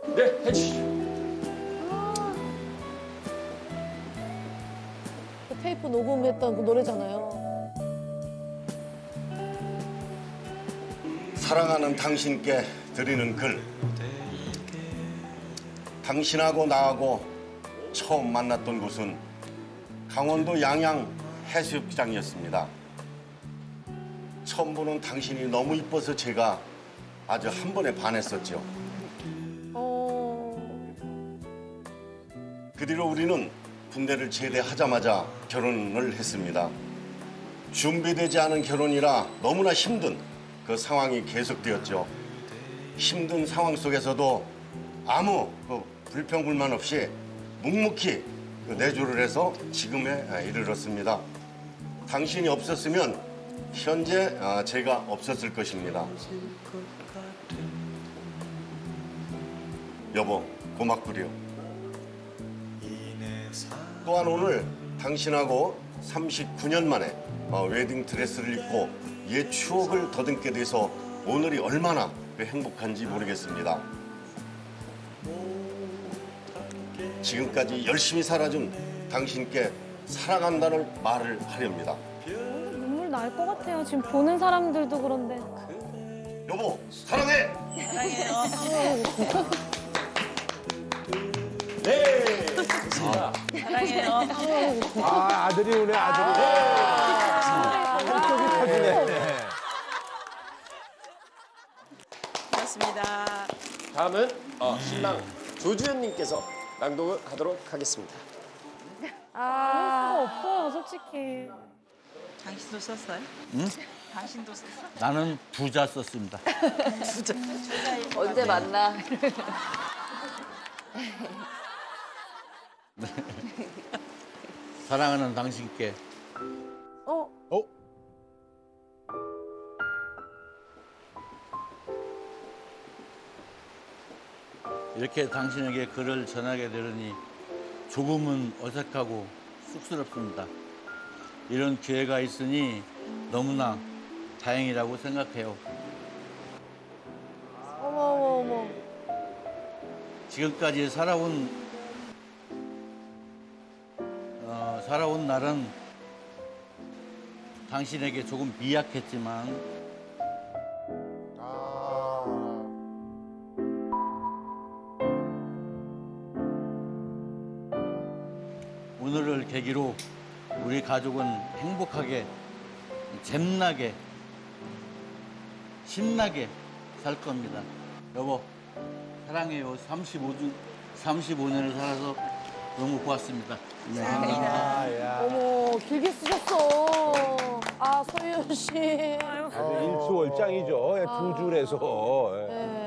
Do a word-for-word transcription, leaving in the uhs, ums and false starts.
네, 해주시죠. 아, 그 테이프 녹음했던 그 노래잖아요. 사랑하는 당신께 드리는 글. 당신하고 나하고 처음 만났던 곳은 강원도 양양 해수욕장이었습니다. 처음 보는 당신이 너무 이뻐서 제가 아주 한 번에 반했었죠. 어... 그 뒤로 우리는 군대를 제대하자마자 결혼을 했습니다. 준비되지 않은 결혼이라 너무나 힘든 그 상황이 계속되었죠. 힘든 상황 속에서도 아무 그 불평불만 없이 묵묵히 그 내조를 해서 지금에 이르렀습니다. 당신이 없었으면 현재 제가 없었을 것입니다. 여보, 고맙구려. 또한 오늘 당신하고 삼십구 년 만에 웨딩 드레스를 입고 옛 추억을 더듬게 돼서 오늘이 얼마나 행복한지 모르겠습니다. 지금까지 열심히 살아준 당신께 사랑한다는 말을 하렵니다. 눈물 날 것 같아요. 지금 보는 사람들도 그런데. 여보, 사랑해! 사랑해요. 네, 좋습니다. 사랑해요. 아, 아들이 오네, 아들이. 한쪽이 터지네. 고맙습니다. 다음은 어, 신랑 조주현님께서 낭독을 하도록 하겠습니다. 아, 없어요, 솔직히. 당신도 썼어요? 응? 당신도 썼어? 나는 부자 썼습니다. 부자. 언제 만나? 사랑하는 당신께 어? 어? 이렇게 당신에게 글을 전하게 되려니 조금은 어색하고 쑥스럽습니다. 이런 기회가 있으니 너무나 다행이라고 생각해요. 어머 어머 어머. 지금까지 살아온 어, 살아온 날은 당신에게 조금 미약했지만 오늘을 계기로 우리 가족은 행복하게, 잼나게, 신나게 살 겁니다. 여보, 사랑해요. 삼십오 주, 삼십오 년을 살아서 너무 고맙습니다. 네. 아, 야. 어머 길게 쓰셨어. 아 소유연 씨. 아주 일수월장이죠. 두 줄에서. 예. 네.